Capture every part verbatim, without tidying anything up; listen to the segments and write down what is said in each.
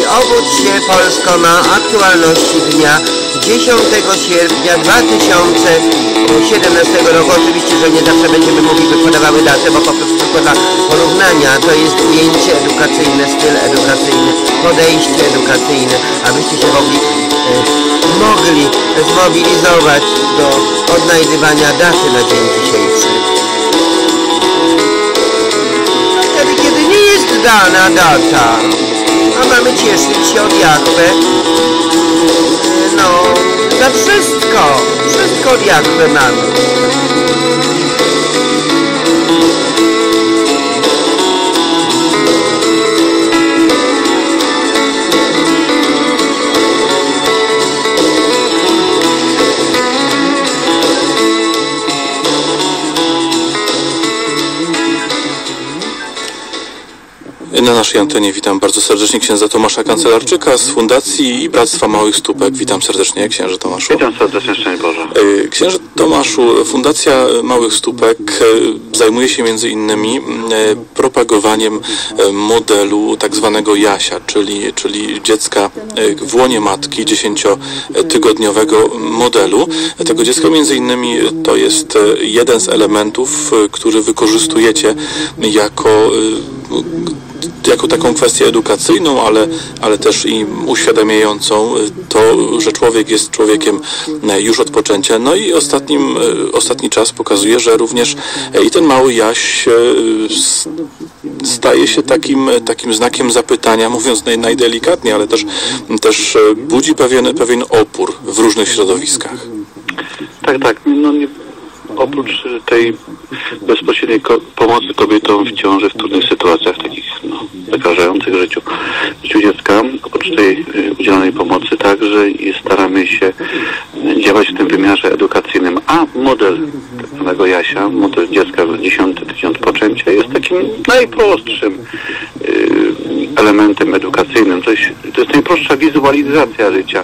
Obudź się Polsko ma aktualności dnia dziesiątego sierpnia dwa tysiące siedemnastego roku. Oczywiście, że nie zawsze będziemy mogli podawały datę, bo po prostu tylko dla porównania to jest ujęcie edukacyjne, styl edukacyjny, podejście edukacyjne, abyście się mogli, e, mogli zmobilizować do odnajdywania daty na dzień dzisiejszy. Wtedy, kiedy nie jest dana data, a mamy cieszyć się od Jahwe, no, za wszystko, wszystko od Jahwe mamy. Na naszej antenie witam bardzo serdecznie księdza Tomasza Kancelarczyka z Fundacji i Bractwa Małych Stópek. Witam serdecznie, księże Tomaszu. Witam serdecznie, szczęść Boże. Księże Tomaszu, Fundacja Małych Stópek zajmuje się między innymi propagowaniem modelu tak zwanego Jasia, czyli, czyli dziecka w łonie matki, dziesięciotygodniowego modelu. Tego dziecka między innymi to jest jeden z elementów, który wykorzystujecie jako jako taką kwestię edukacyjną, ale, ale też i uświadamiającą to, że człowiek jest człowiekiem już od poczęcia. No i ostatnim, ostatni czas pokazuje, że również i ten mały Jaś staje się takim, takim znakiem zapytania, mówiąc naj, najdelikatniej, ale też, też budzi pewien, pewien opór w różnych środowiskach. Tak, tak. No nie, oprócz tej bezpośredniej ko pomocy kobietom w ciąży w trudnych sytuacjach, takich no, zagrażających życiu, życiu dziecka, oprócz tej y, udzielonej pomocy także i staramy się działać w tym wymiarze edukacyjnym. A model tak zwanego Jasia, model dziecka w dziesiąty tydzień od poczęcia jest takim najprostszym y, elementem edukacyjnym. To jest, to jest najprostsza wizualizacja życia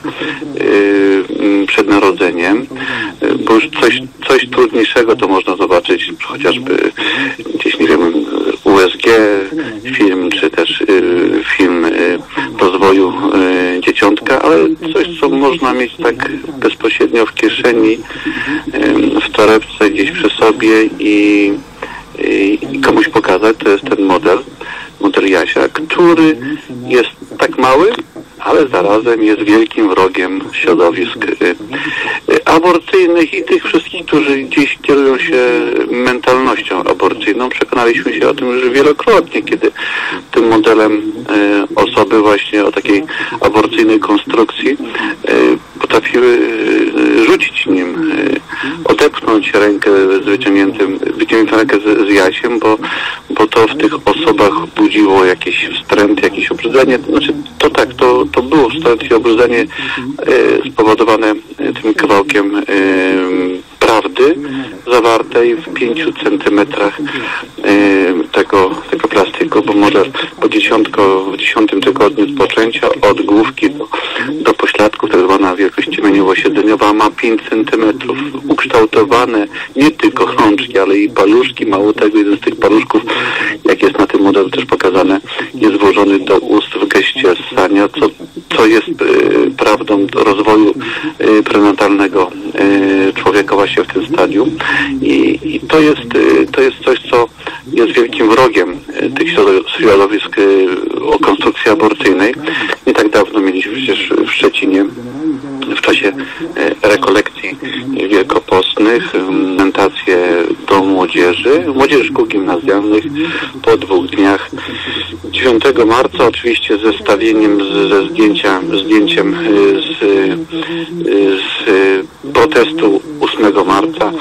y, przed narodzeniem, y, bo już coś, coś trudniejszego to można zobaczyć chociażby gdzieś, nie wiem, U S G film, czy też y, film y, rozwoju y, dzieciątka, ale coś, co można mieć tak bezpośrednio w kieszeni, y, w torebce, gdzieś przy sobie i, i, i komuś pokazać. To jest ten model, model Jasia, który jest tak mały, ale zarazem jest wielkim wrogiem środowisk y, y, aborcyjnych i tych wszystkich, którzy gdzieś kierują się mentalnością aborcyjną. Przekonaliśmy się o tym już wielokrotnie, kiedy tym modelem y, osoby właśnie o takiej aborcyjnej konstrukcji y, potrafiły y, rzucić nim, y, odepchnąć rękę z wyciągniętym, wyciągniętą rękę z, z Jasiem, bo, bo to w tych osobach budziło jakiś wstręt, jakieś obrzydzenie. Znaczy, to tak, to to było wstręt i obrzydzenie e, spowodowane e, tym kawałkiem e, prawdy zawartej w pięciu centymetrach e, tego, tego plastiku, bo model po dziesiątko, w dziesiątym tygodniu od poczęcia od główki do, do pośladków, tak zwana wielkość ciemieniowo-siedzeniowa, ma pięć centymetrów. Ukształtowane nie tylko rączki, ale i paluszki. Mało tego, jeden z tych paluszków, jak jest na tym modelu też pokazane, jest włożony do ust w geście ssania, co, co jest y, prawdą rozwoju y, prenatalnego y, człowieka właśnie w tym stadium. I, i to jest y, to jest coś, co jest wielkim wrogiem y, tych środowisk y, o konstrukcji aborcyjnej. Nie tak dawno mieliśmy przecież w Szczecinie w czasie y, rekolekcji wielkopostnych mentację do młodzieży, młodzieży szkół gimnazjalnych po dwóch dniach. dziewiątego marca oczywiście ze zestawieniem z, ze zdjęcia, zdjęciem z, z protestu ósmego marca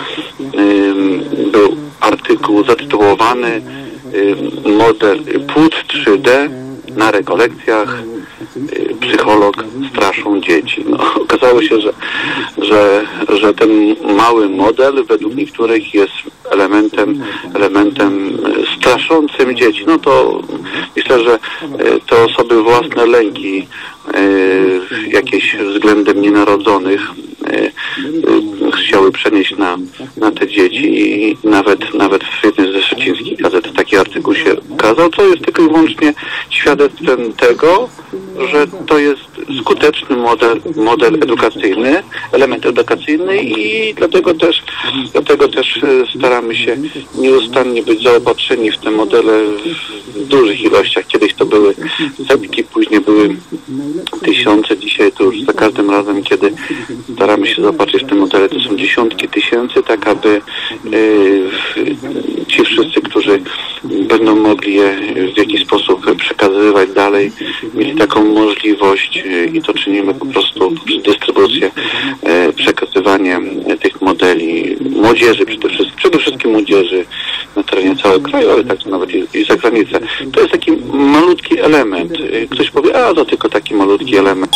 był artykuł zatytułowany model płód trzy D na rekolekcjach psycholog straszą dzieci. No, okazało się, że, że, że ten mały model według niektórych jest elementem, elementem straszącym dzieci. No to myślę, że te osoby własne lęki jakieś względem nienarodzonych chciały przenieść na, na te dzieci i nawet, nawet w jednej ze szczecińskich gazet taki artykuł się ukazał, co jest tylko i wyłącznie świadectwem tego, że to jest skuteczny model, model edukacyjny, element edukacyjny i dlatego też, dlatego też staramy się nieustannie być zaopatrzeni w te modele w dużych ilościach. Kiedyś to były setki, później były tysiące, dzisiaj to już za każdym razem, kiedy staramy się zaopatrzyć w te modele, to są dziesiątki tysięcy, tak aby yy, ci wszyscy, którzy będą mogli je w jakiś sposób przekazywać dalej, mieli taką możliwość yy, i to czynimy po prostu przez dystrybucję, yy, przekazywanie tych modeli młodzieży, przede wszystkim, przede wszystkim młodzieży na terenie całego kraju, ale także nawet i, i za granicę. To jest taki malutki element. Ktoś powie, a to tylko taki malutki element.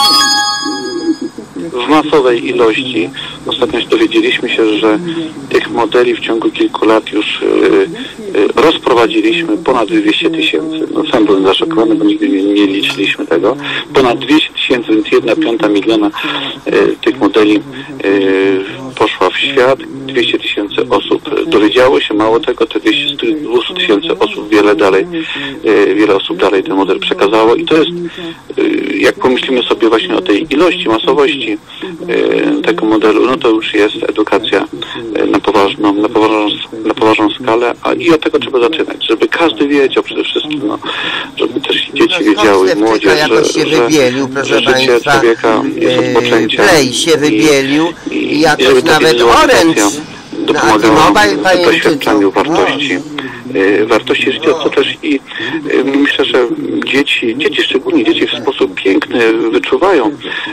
W masowej ilości ostatnio dowiedzieliśmy się, że tych modeli w ciągu kilku lat już y, y, rozprowadziliśmy ponad dwieście tysięcy. No, sam byłem zaszokowany, bo nigdy nie, nie liczyliśmy tego. Ponad dwieście tysięcy, więc jedna piąta miliona y, tych modeli y, poszła w świat. dwieście tysięcy osób dowiedziało się, mało tego, te dwieście tysięcy osób wiele dalej, y, wiele osób dalej ten model przekazało i to jest, y, jak pomyślimy sobie właśnie o tej ilości, masowości tego modelu, no to już jest edukacja na poważną, na poważną, na poważną skalę, a i od tego trzeba zaczynać, żeby każdy wiedział przede wszystkim, no, żeby też dzieci wiedziały, młodzież, że, się wybielił, proszę że życie państwa, człowieka jest od poczęcia. Play się wybielił i, i jakoś żeby nawet Orange dopomagała w doświadczaniu wartości, wartości życia, co też i myślę, że dzieci, dzieci szczególnie dzieci w sposób piękny wyczuwają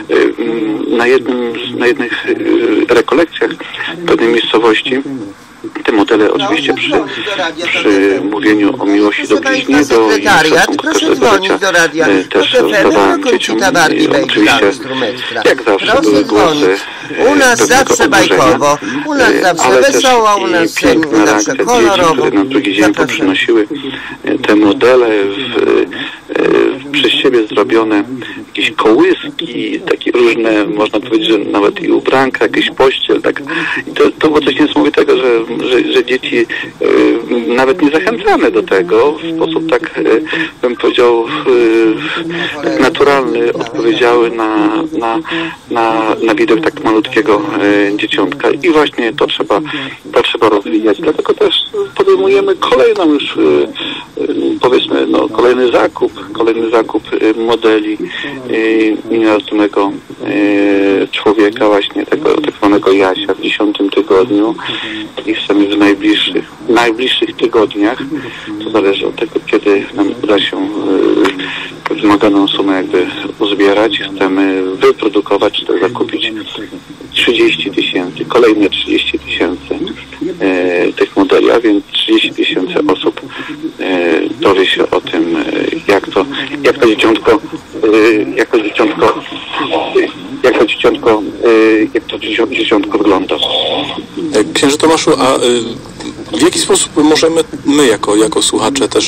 na jednym, na jednych rekolekcjach pewnej miejscowości. Te modele oczywiście przy, przy mówieniu o miłości do bliźniego i szacunku każdego życia też rozdawałem dzieciom i oczywiście jak zawsze były głosy u nas zawsze bajkowo, u nas zawsze wesoło, u nas zawsze kolorowo. Które na drugi dzień poprzynosiły te modele w, przez siebie zrobione jakieś kołyski, takie różne, można powiedzieć, że nawet i ubranka, jakieś pościel, tak. I to, to było coś niesamowitego, że, że, że dzieci y, nawet nie zachęcane do tego w sposób tak, y, bym powiedział, y, tak naturalny odpowiedziały na, na, na, na widok tak malutkiego y, dzieciątka i właśnie to trzeba, to trzeba rozwijać. Dlatego też podejmujemy kolejną już, y, y, powiedzmy, no, kolejny zakup, kolejny zakup y, modeli nienarodzonego y, człowieka, właśnie tego tak zwanego Jasia w dziesiątym tygodniu i chcemy w najbliższych, najbliższych tygodniach, to zależy od tego, kiedy nam uda się y, wymaganą sumę jakby uzbierać, chcemy wyprodukować, czy też zakupić trzydzieści tysięcy, kolejne trzydzieści tysięcy y, tych modeli, a więc trzydzieści tysięcy osób y, dowie się o tym, y, jak to, jak to dzieciątko, y, jak to dzieciątko, y, jak to dzieciątko, y, jak to dzieciątko wygląda. Księże Tomaszu, a w jaki sposób możemy my jako, jako słuchacze też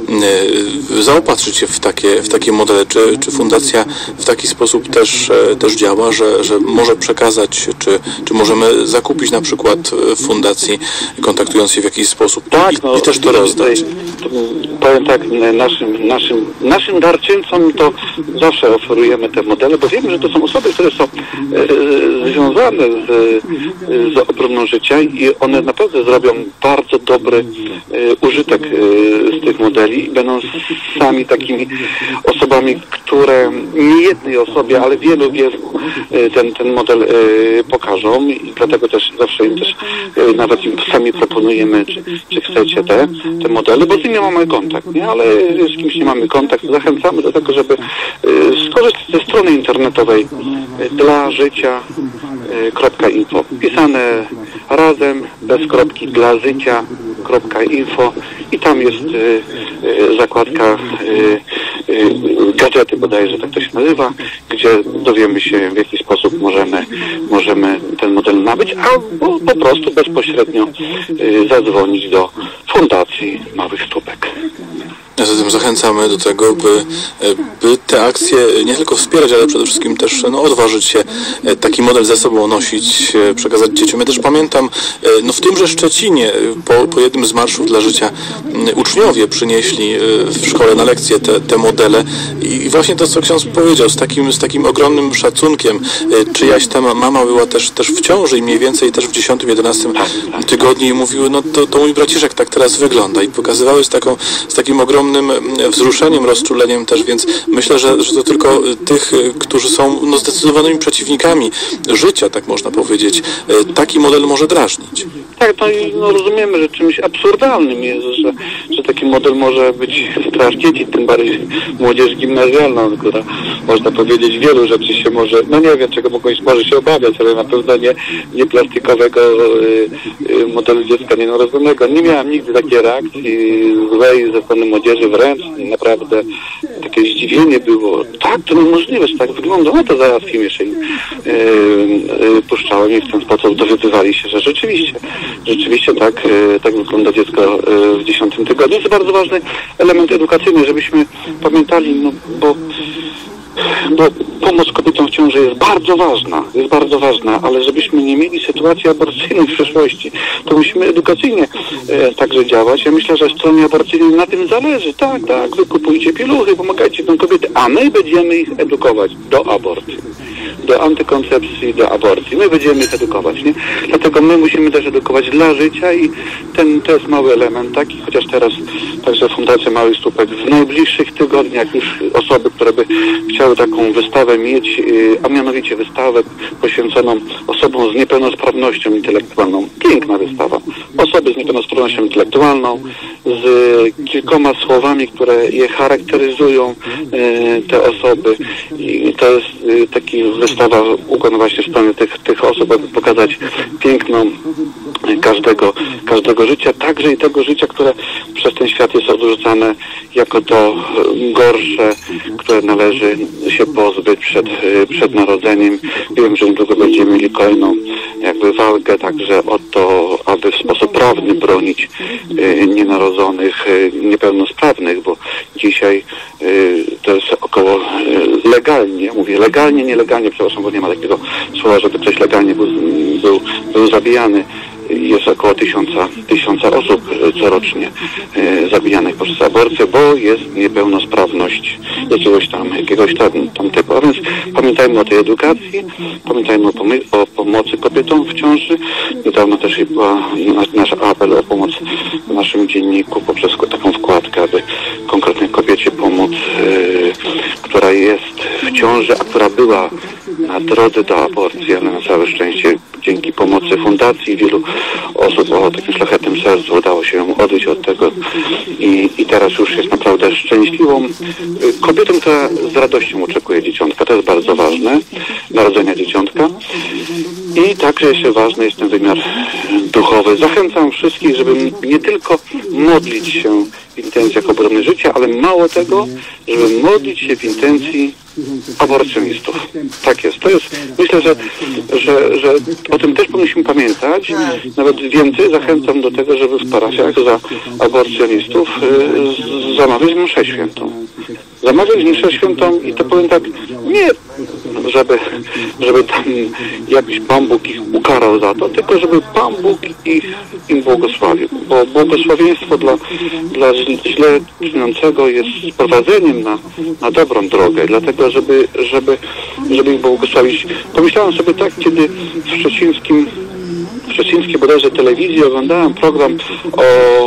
y, zaopatrzyć się w takie, w takie modele? Czy, czy fundacja w taki sposób też, też działa, że, że może przekazać, czy, czy możemy zakupić na przykład w fundacji, kontaktując się w jakiś sposób tak, i, no, i też to rozdać? Powiem tak, naszym, naszym, naszym darczyńcom to zawsze oferujemy te modele, bo wiemy, że to są osoby, które są e, związane z, z obroną życia i one naprawdę zrobią bardzo dobry e, użytek e, z tych modeli i będą sami takimi osobami, które nie jednej osobie, ale wielu, wielu e, ten, ten model e, pokażą i dlatego też zawsze im też e, nawet im sami proponujemy, czy, czy chcecie te, te modele, bo z nimi mamy kontakt, nie? Ale z kimś nie mamy kontakt. Zachęcamy do tego, żeby e, skorzystać ze strony internetowej e, dla życia kropka info. Pisane razem, bez kropki, dla życia kropka info i tam jest y, y, zakładka y, y, gadżety bodajże, tak to się nazywa, gdzie dowiemy się, w jaki sposób możemy, możemy ten model nabyć, albo po prostu bezpośrednio y, zadzwonić do Fundacji Małych Stópek. zatem zachęcamy do tego, by, by te akcje nie tylko wspierać, ale przede wszystkim też no, odważyć się taki model ze sobą nosić, przekazać dzieciom. Ja też pamiętam, no w tymże Szczecinie po, po jednym z marszów dla życia uczniowie przynieśli w szkole na lekcje te, te modele i właśnie to, co ksiądz powiedział, z takim, z takim ogromnym szacunkiem, czyjaś tam mama była też, też w ciąży i mniej więcej też w dziesiątym, jedenastym tygodniu i mówiły, no to, to mój braciszek tak teraz wygląda i pokazywały z, taką, z takim ogromnym wzruszeniem, rozczuleniem też, więc myślę, że, że to tylko tych, którzy są no, zdecydowanymi przeciwnikami życia, tak można powiedzieć, taki model może drażnić. Tak, no i no, rozumiemy, że czymś absurdalnym jest, że, że taki model może być strach dzieci, tym bardziej młodzież gimnazjalna, która można powiedzieć wielu rzeczy się może, no nie wiem czego mogą, może się obawiać, ale na pewno nie, nie plastikowego y, y, modelu dziecka nienarodzonego. Nie miałem nigdy takiej reakcji złej ze strony młodzieży, wręcz naprawdę takie zdziwienie było. Tak, to niemożliwe, że tak wygląda. No to zaraz kim jeszcze im y, y, puszczałem i w ten sposób dowiadywali się, że rzeczywiście Rzeczywiście tak, tak wygląda dziecko w dziesiątym tygodniu. To jest bardzo ważny element edukacyjny, żebyśmy pamiętali, no bo, bo pomoc kobietom w ciąży jest bardzo ważna, jest bardzo ważna, ale żebyśmy nie mieli sytuacji aborcyjnej w przyszłości, to musimy edukacyjnie e, także działać. Ja myślę, że stronie aborcyjnej na tym zależy. Tak, tak, wy kupujcie pieluchy, pomagajcie tym kobiety, a my będziemy ich edukować do aborcji. Do antykoncepcji, do aborcji. My będziemy ich edukować, nie? Dlatego my musimy też edukować dla życia i ten, to jest mały element taki, chociaż teraz także Fundacja Małych Stópek w najbliższych tygodniach już osoby, które by chciały taką wystawę mieć, a mianowicie wystawę poświęconą osobom z niepełnosprawnością intelektualną. Piękna wystawa. Osoby z niepełnosprawnością intelektualną, z kilkoma słowami, które je charakteryzują, te osoby. I to jest taki wystawa ukłon właśnie w stronę tych, tych osób, aby pokazać piękno każdego, każdego życia, także i tego życia, które przez ten świat jest odrzucane jako to gorsze, które należy się pozbyć przed, przed narodzeniem. Wiem, że niedługo będziemy mieli kolejną jakby walkę także o to, aby w sposób prawny bronić nienarodzonych, niepełnosprawnych, bo dzisiaj to jest około legalnie, mówię legalnie, nielegalnie, przepraszam, bo nie ma takiego słowa, żeby ktoś legalnie był, był, był zabijany. Jest około tysiąca, tysiąca osób corocznie e, zabijanych poprzez aborcję, bo jest niepełnosprawność jakiegoś tam, jakiegoś tam, tam typu. A więc pamiętajmy o tej edukacji, pamiętajmy o, pomy- o pomocy kobietom w ciąży. Niedawno też była nasz apel o pomoc w naszym dzienniku poprzez taką wkładkę, aby konkretnej kobiecie pomóc, e, która jest w ciąży, a która była na drodze do aborcji, ale na całe szczęście dzięki pomocy fundacji wielu osób o takim szlachetnym sercu udało się ją odejść od tego i, i teraz już jest naprawdę szczęśliwą kobietą, która z radością oczekuje dzieciątka. To jest bardzo ważne, narodzenia dzieciątka. I także jeszcze ważny jest ten wymiar duchowy. Zachęcam wszystkich, żeby nie tylko modlić się w intencjach obrony życia, ale mało tego, żeby modlić się w intencji aborcjonistów. Tak jest. To jest, myślę, że, że, że o tym też powinniśmy pamiętać. Nawet więcej zachęcam do tego, żeby w parafiach za aborcjonistów y, zamawiać mszę świętą. Zamawiać mszę świętą i to powiem tak, nie żeby, żeby tam jakiś Pan Bóg ich ukarał za to, tylko żeby Pan Bóg ich im błogosławił. Bo błogosławieństwo dla, dla źle czyniącego jest prowadzeniem na, na dobrą drogę. Dlatego, żeby, żeby, żeby ich błogosławić. Pomyślałem sobie tak, kiedy w szczecińskim w szczecińskiej bodajże telewizji oglądałem program o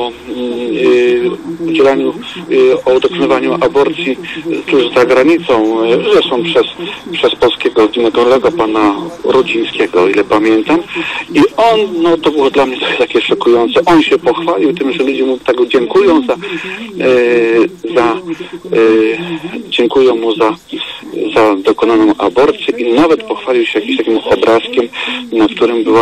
y, udzielaniu, y, o dokonywaniu aborcji tuż za granicą, zresztą przez, przez polskiego ginekologa pana Rudzińskiego, o ile pamiętam. I on, no to było dla mnie takie szokujące, on się pochwalił tym, że ludzie mu tak dziękują za, y, za y, dziękują mu za, za dokonaną aborcję i nawet pochwalił się jakimś takim obrazkiem, na którym była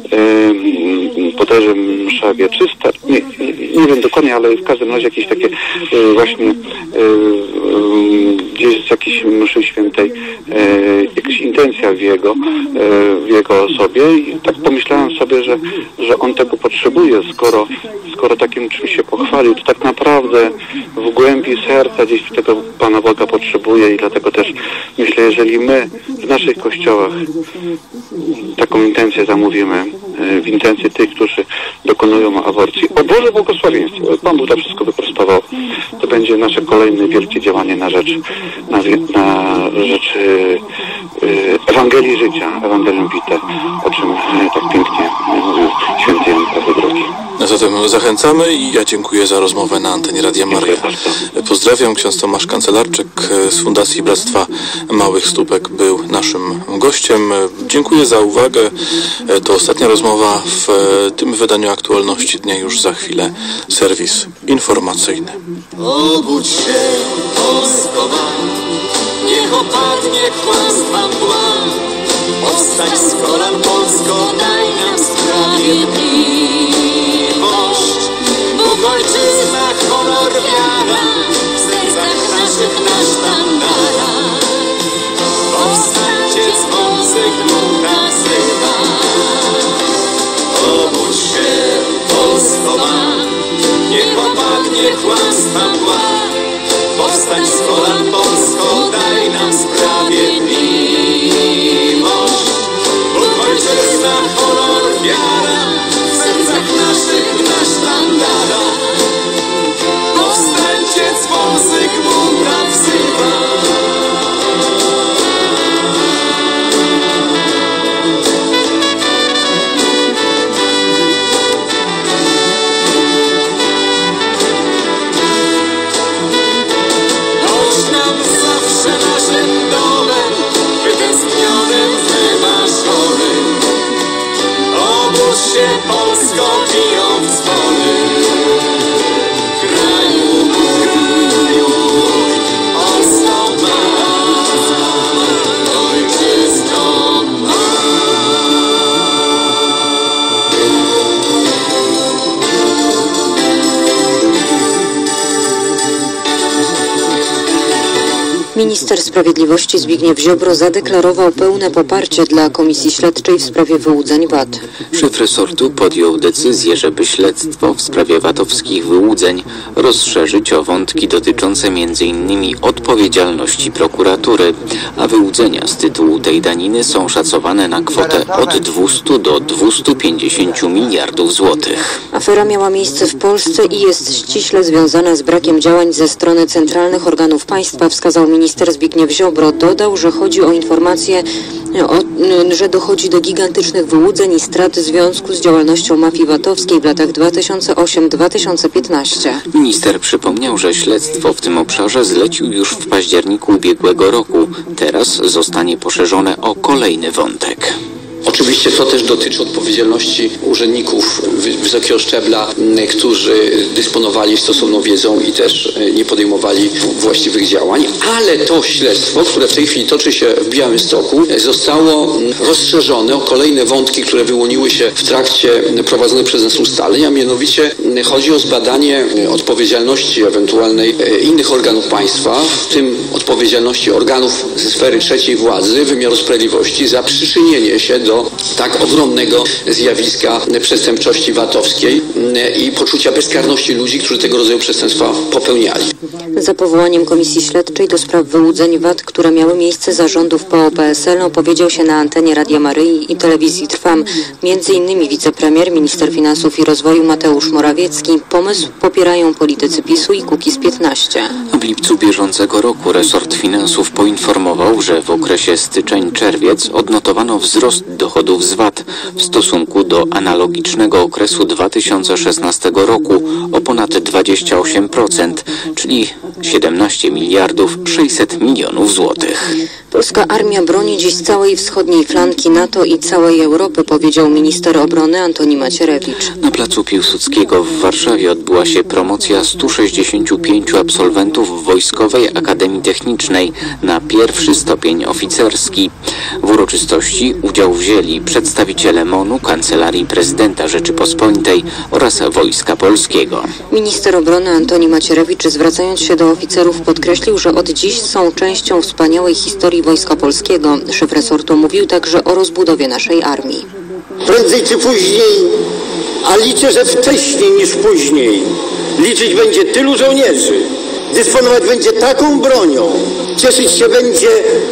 bodajże msza wieczysta, nie, nie wiem dokładnie, ale w każdym razie jakieś takie y, właśnie y, y, gdzieś jakiś mszy świętej e, jakaś intencja w jego, e, w jego osobie i tak pomyślałem sobie, że, że on tego potrzebuje, skoro, skoro takim czymś się pochwalił, to tak naprawdę w głębi serca gdzieś tego Pana Boga potrzebuje i dlatego też myślę, jeżeli my w naszych kościołach taką intencję zamówimy, w intencji tych, którzy dokonują aborcji, o Boże błogosławieństwo, Pan Bóg to wszystko wyprostował, to będzie nasze kolejne wielkie działanie na rzecz, na, na rzecz yy, Ewangelii życia, Ewangelium Vitae, o czym yy, tak pięknie mówił święty Jan Paweł drugi. Zatem zachęcamy i ja dziękuję za rozmowę na antenie Radia Maryja. Pozdrawiam, ksiądz Tomasz Kancelarczyk z Fundacji Bractwa Małych Stópek był naszym gościem. Dziękuję za uwagę. To ostatnia rozmowa w tym wydaniu aktualności dnia, już za chwilę serwis informacyjny. Obudź się, Polsko ma, niech opadnie kłamstwa mgła. Powstań z kolan, Polsko, daj nam sprawiedliwość. Bóg, ojczyzna, honor, wiara, w sercach naszych na sztandarach. Powstańcie, dzwonczyk dmucha wzywa. Obudź się, Polsko ma, niech opadnie kłamstwa mgła. Powstań z kolan, Polsko, daj nam sprawiedliwość. Bóg, ojczyzna, honor, wiara, w sercach naszych na sztandarach. Powstańcie, dzwonczyk dmucha wzywa. Obudź się, Polsko, biją dzwony. Kraju mój, kraju mój, Polsko ma, ojczyzno ma. Minister Sprawiedliwości Zbigniew Ziobro zadeklarował pełne poparcie dla Komisji Śledczej w sprawie wyłudzeń V A T. Szef resortu podjął decyzję, żeby śledztwo w sprawie vatowskich wyłudzeń rozszerzyć o wątki dotyczące m.in. odpowiedzialności prokuratury, a wyłudzenia z tytułu tej daniny są szacowane na kwotę od dwustu do dwustu pięćdziesięciu miliardów złotych. Afera miała miejsce w Polsce i jest ściśle związana z brakiem działań ze strony centralnych organów państwa, wskazał minister Zbigniew Ziobro. Dodał, że chodzi o informacje, o, że dochodzi do gigantycznych wyłudzeń i strat w związku z działalnością mafii vatowskiej w latach dwa tysiące ósmym do dwa tysiące piętnastego. Minister przypomniał, że śledztwo w tym obszarze zlecił już w październiku ubiegłego roku. Teraz zostanie poszerzone o kolejny wątek. Oczywiście to też dotyczy odpowiedzialności urzędników wysokiego szczebla, którzy dysponowali stosowną wiedzą i też nie podejmowali właściwych działań, ale to śledztwo, które w tej chwili toczy się w Białymstoku, zostało rozszerzone o kolejne wątki, które wyłoniły się w trakcie prowadzonych przez nas ustaleń, a mianowicie chodzi o zbadanie odpowiedzialności ewentualnej innych organów państwa, w tym odpowiedzialności organów ze sfery trzeciej władzy, wymiaru sprawiedliwości za przyczynienie się do do tak ogromnego zjawiska przestępczości vatowskiej i poczucia bezkarności ludzi, którzy tego rodzaju przestępstwa popełniali. Za powołaniem Komisji Śledczej do spraw wyłudzeń V A T, które miały miejsce za rządów P O P S L, opowiedział się na antenie Radia Maryi i telewizji Trwam między innymi wicepremier, minister finansów i rozwoju Mateusz Morawiecki. Pomysł popierają politycy PiSu i Kukiz piętnaście. W lipcu bieżącego roku resort finansów poinformował, że w okresie styczeń-czerwiec odnotowano wzrost dochodów z V A T w stosunku do analogicznego okresu dwa tysiące szesnastego roku o ponad dwadzieścia osiem procent, czyli siedemnaście miliardów sześćset milionów złotych. Polska armia broni dziś całej wschodniej flanki NATO i całej Europy, powiedział minister obrony Antoni Macierewicz. Na placu Piłsudskiego w Warszawie odbyła się promocja stu sześćdziesięciu pięciu absolwentów Wojskowej Akademii Technicznej na pierwszy stopień oficerski. W uroczystości udział wzięli przedstawiciele M O N u, Kancelarii Prezydenta Rzeczypospolitej oraz Wojska Polskiego. Minister obrony Antoni Macierewicz, zwracając się do do oficerów podkreślił, że od dziś są częścią wspaniałej historii Wojska Polskiego. Szef resortu mówił także o rozbudowie naszej armii. Prędzej czy później, a liczę, że wcześniej niż później, liczyć będzie tylu żołnierzy, dysponować będzie taką bronią, cieszyć się będzie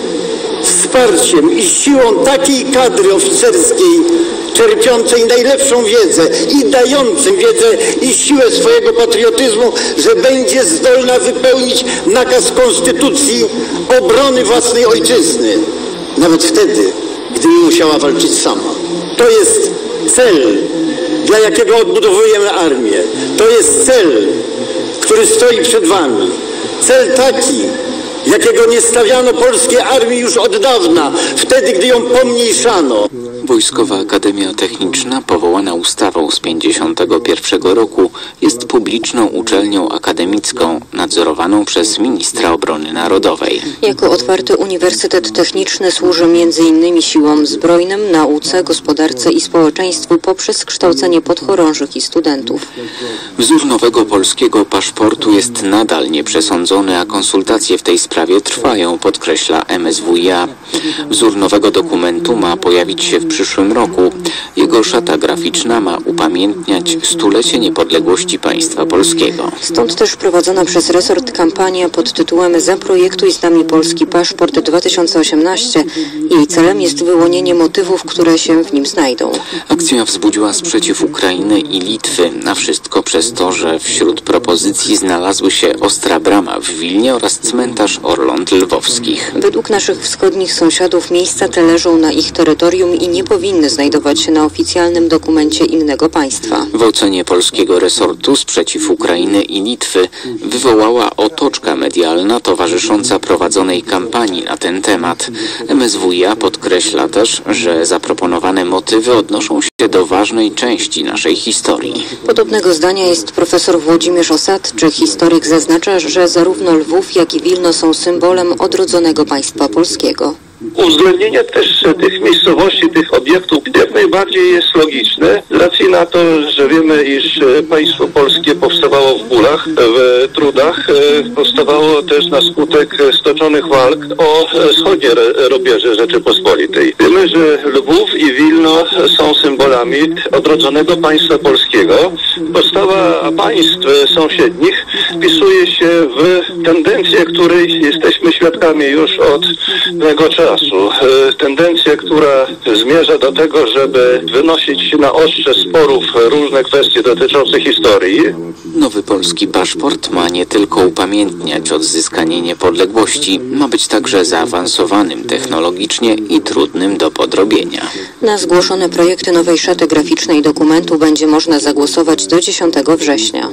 wsparciem i siłą takiej kadry oficerskiej, czerpiącej najlepszą wiedzę i dającym wiedzę i siłę swojego patriotyzmu, że będzie zdolna wypełnić nakaz Konstytucji obrony własnej ojczyzny. Nawet wtedy, gdy nie musiała walczyć sama. To jest cel, dla jakiego odbudowujemy armię. To jest cel, który stoi przed wami. Cel taki, jakiego nie stawiano polskiej armii już od dawna, wtedy, gdy ją pomniejszano. Wojskowa Akademia Techniczna, powołana ustawą z pięćdziesiątego pierwszego roku, jest publiczną uczelnią akademicką, nadzorowaną przez ministra obrony narodowej. Jako otwarty uniwersytet techniczny służy między innymi siłom zbrojnym, nauce, gospodarce i społeczeństwu poprzez kształcenie podchorążych i studentów. Wzór nowego polskiego paszportu jest nadal nieprzesądzony, a konsultacje w tej sprawie trwają, podkreśla M S W i A. Wzór nowego dokumentu ma pojawić się w przyszłym roku. Jego szata graficzna ma upamiętniać stulecie niepodległości państwa polskiego. Stąd też prowadzona przez resort kampania pod tytułem Zaprojektuj z nami polski paszport dwa tysiące osiemnaście. Jej celem jest wyłonienie motywów, które się w nim znajdą. Akcja wzbudziła sprzeciw Ukrainy i Litwy, a wszystko przez to, że wśród propozycji znalazły się Ostra Brama w Wilnie oraz cmentarz Orląt Lwowskich. Według naszych wschodnich sąsiadów miejsca te leżą na ich terytorium i nie powinny znajdować się na oficjalnym dokumencie innego państwa. W ocenie polskiego resortu sprzeciw Ukrainy i Litwy wywołała otoczka medialna towarzysząca prowadzonej kampanii na ten temat. M S W i A podkreśla też, że zaproponowane motywy odnoszą się do ważnej części naszej historii. Podobnego zdania jest profesor Włodzimierz Osadczyk. Historyk zaznacza, że zarówno Lwów, jak i Wilno są symbolem odrodzonego państwa polskiego. Uwzględnienie też tych miejscowości, tych obiektów jak najbardziej jest logiczne, z racji na to, że wiemy, iż państwo polskie powstawało w bólach, w trudach, powstawało też na skutek stoczonych walk o wschodnie rubieże Rzeczypospolitej. Wiemy, że Lwów i Wilno są symbolami odrodzonego państwa polskiego. Postawa państw sąsiednich wpisuje się w tendencję, której jesteśmy świadkami już od pewnego czasu. Tendencja, która zmierza do tego, żeby wynosić na ostrze sporów różne kwestie dotyczące historii. Nowy polski paszport ma nie tylko upamiętniać odzyskanie niepodległości, ma być także zaawansowanym technologicznie i trudnym do podrobienia. Na zgłoszone projekty nowej szaty graficznej dokumentu będzie można zagłosować do dziesiątego września.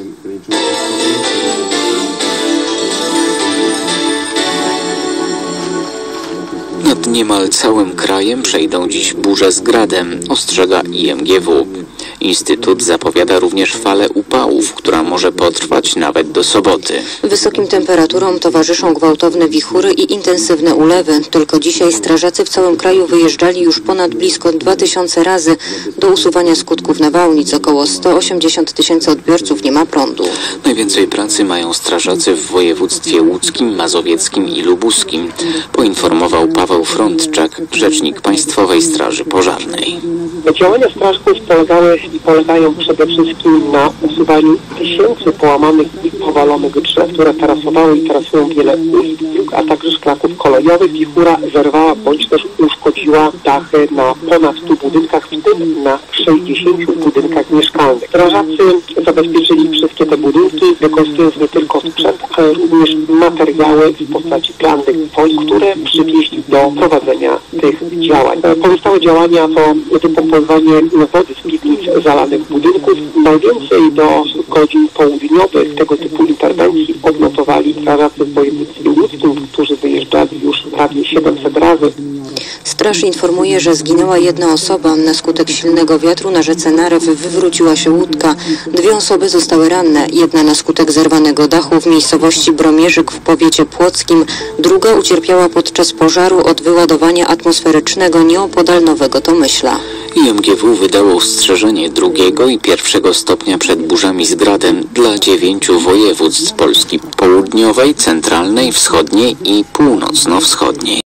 Nad niemal całym krajem przejdą dziś burze z gradem, ostrzega I M G W. Instytut zapowiada również falę upałów, która może potrwać nawet do soboty. Wysokim temperaturom towarzyszą gwałtowne wichury i intensywne ulewy. Tylko dzisiaj strażacy w całym kraju wyjeżdżali już ponad blisko dwa tysiące razy do usuwania skutków nawałnic. Około sto osiemdziesiąt tysięcy odbiorców nie ma prądu. Najwięcej pracy mają strażacy w województwie łódzkim, mazowieckim i lubuskim, poinformował Paweł Frądczak, rzecznik Państwowej Straży Pożarnej. Działania strażaków polegały i polegają przede wszystkim na usuwaniu tysięcy połamanych i powalonych drzew, które tarasowały i tarasują wiele ust, dróg, a także szlaków kolejowych. Wichura zerwała bądź też uszkodziła dachy na ponad stu budynkach, w tym na sześćdziesięciu budynkach mieszkalnych. Strażacy zabezpieczyli wszystkie te budynki, wykorzystując nie tylko sprzęt, ale również materiały w postaci plannych folii, które przywieźli do prowadzenia tych działań. Pozostałe działania to wypompowanie wody z piwnic zalanych budynków. Najwięcej do godzin południowych tego typu interwencji odnotowali strażacy w województwie łódzkim, którzy wyjeżdżali już prawie siedemset razy. Straż informuje, że zginęła jedna osoba. Na skutek silnego wiatru na rzece Narew wywróciła się łódka. Dwie osoby zostały ranne. Jedna na skutek zerwanego dachu w miejscowości Bromierzyk w powiecie płockim. Druga ucierpiała podczas pożaru od wyładowania atmosferycznego nieopodal Nowego Tomyśla. I M G W wydało ostrzeżenie drugiego i pierwszego stopnia przed burzami z gradem dla dziewięciu województw Polski południowej, centralnej, wschodniej i północno-wschodniej.